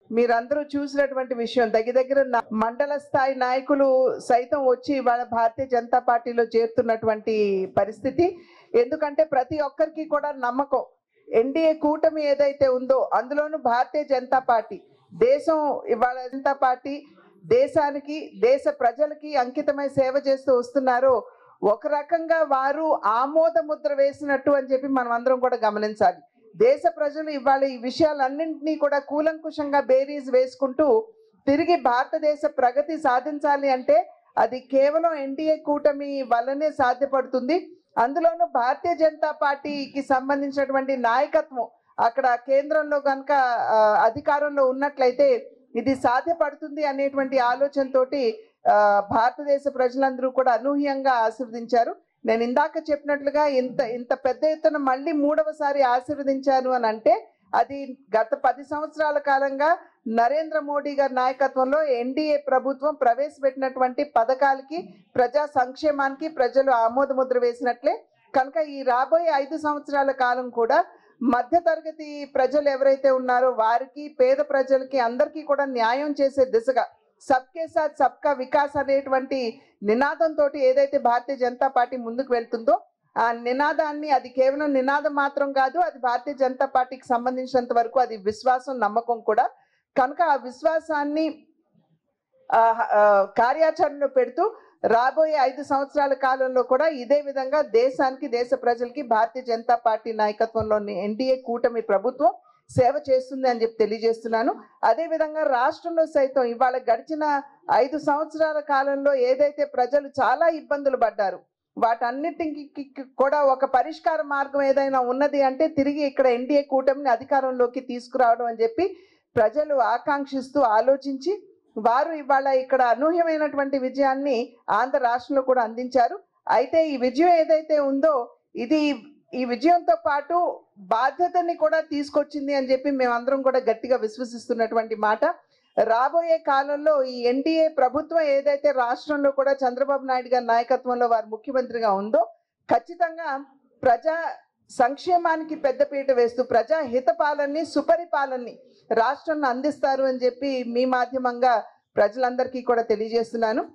మీరందరూ చూసినటువంటి విషయం దగ్గర మండల స్థాయి నాయకులు సైతం వచ్చి వాళ్ళ భారతీయ జనతా పార్టీలో చేరుతున్నటువంటి పరిస్థితి. ఎందుకంటే ప్రతి ఒక్కరికి కూడా నమ్మకం ఎన్డీఏ కూటమి ఏదైతే ఉందో అందులోనూ భారతీయ జనతా పార్టీ దేశం ఇవాళ జనతా పార్టీ దేశానికి దేశ ప్రజలకి అంకితమై సేవ చేస్తూ వస్తున్నారో ఒక రకంగా వారు ఆమోద ముద్ర వేసినట్టు అని చెప్పి మనం అందరం కూడా గమనించాలి. దేశ ప్రజలు ఇవాళ ఈ విషయాలన్నింటినీ కూడా కూలంకుషంగా బేరీజ్ వేసుకుంటూ తిరిగి భారతదేశ ప్రగతి సాధించాలి అంటే అది కేవలం ఎన్డీఏ కూటమి వల్లనే సాధ్యపడుతుంది. అందులోనూ భారతీయ జనతా పార్టీకి సంబంధించినటువంటి నాయకత్వం అక్కడ కేంద్రంలో కనుక అధికారంలో ఉన్నట్లయితే ఇది సాధ్యపడుతుంది అనేటువంటి ఆలోచనతోటి భారతదేశ ప్రజలందరూ కూడా అనూహ్యంగా ఆశీర్వదించారు. నేను ఇందాక చెప్పినట్లుగా ఇంత పెద్ద ఎత్తున మళ్ళీ మూడవసారి ఆశీర్వదించాను అని అంటే అది గత 10 సంవత్సరాల కాలంగా నరేంద్ర మోడీ గారి నాయకత్వంలో ఎన్డీఏ ప్రభుత్వం ప్రవేశపెట్టినటువంటి పథకాలకి ప్రజా సంక్షేమానికి ప్రజలు ఆమోద ముద్ర వేసినట్లే. కనుక ఈ రాబోయే 5 సంవత్సరాల కాలం కూడా మధ్యతరగతి ప్రజలు ఎవరైతే ఉన్నారో వారికి పేద ప్రజలకి అందరికీ కూడా న్యాయం చేసే దిశగా సబ్కే సాత్ సబ్కా వికాస్ అనేటువంటి నినాదంతో ఏదైతే భారతీయ జనతా పార్టీ ముందుకు వెళ్తుందో ఆ నినాదాన్ని అది కేవలం నినాదం మాత్రం కాదు, అది భారతీయ జనతా పార్టీకి సంబంధించినంత వరకు అది విశ్వాసం నమ్మకం కూడా. కనుక ఆ విశ్వాసాన్ని కార్యాచరణలో పెడుతూ రాబోయే 5 సంవత్సరాల కాలంలో కూడా ఇదే విధంగా దేశానికి దేశ ప్రజలకి భారతీయ జనతా పార్టీ నాయకత్వంలోని ఎన్డీఏ కూటమి ప్రభుత్వం సేవ చేస్తుంది అని చెప్పి తెలియజేస్తున్నాను. అదేవిధంగా రాష్ట్రంలో సైతం ఇవాళ గడిచిన 5 సంవత్సరాల కాలంలో ఏదైతే ప్రజలు చాలా ఇబ్బందులు పడ్డారు వాటన్నిటికి కూడా ఒక పరిష్కార మార్గం ఏదైనా ఉన్నది అంటే తిరిగి ఇక్కడ ఎన్డీఏ కూటమిని అధికారంలోకి తీసుకురావడం అని చెప్పి ప్రజలు ఆకాంక్షిస్తూ ఆలోచించి వారు ఇవాళ ఇక్కడ అనూహ్యమైనటువంటి విజయాన్ని ఆంధ్ర రాష్ట్రంలో కూడా అందించారు. అయితే ఈ విజయం ఏదైతే ఉందో ఇది ఈ విజయంతో పాటు బాధ్యతని కూడా తీసుకొచ్చింది అని చెప్పి మేమందరం కూడా గట్టిగా విశ్వసిస్తున్నటువంటి మాట. రాబోయే కాలంలో ఈ ఎన్డీఏ ప్రభుత్వం ఏదైతే రాష్ట్రంలో కూడా చంద్రబాబు నాయుడు గారి నాయకత్వంలో వారు ముఖ్యమంత్రిగా ఉందో ఖచ్చితంగా ప్రజా సంక్షేమానికి పెద్దపీట వేస్తూ ప్రజా హితపాలనని సుపరిపాలనని రాష్ట్రంలో అందిస్తారు అని చెప్పి మీ మాధ్యమంగా ప్రజలందరికీ కూడా తెలియజేస్తున్నాను.